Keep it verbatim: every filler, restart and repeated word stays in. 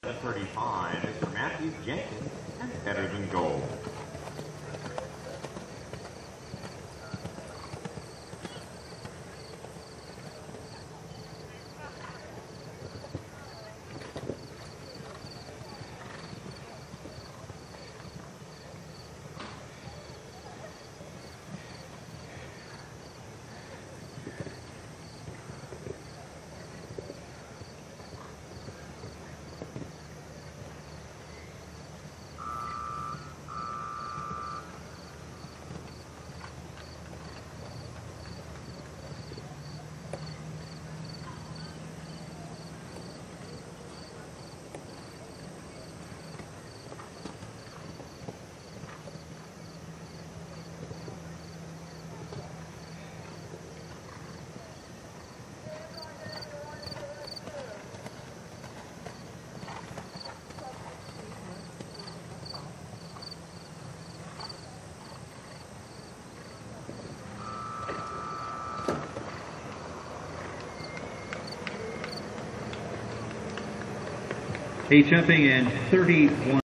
thirty-five is for Matthew Jenkins and Better Than Gold. He jumping in thirty-one.